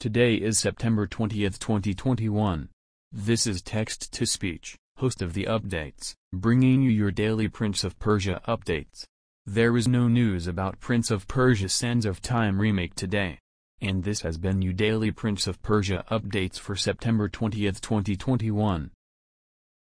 Today is September 20th, 2021. This is Text to Speech, host of the updates, bringing you your daily Prince of Persia updates. There is no news about Prince of Persia Sands of Time remake today. And this has been your daily Prince of Persia updates for September 20th, 2021.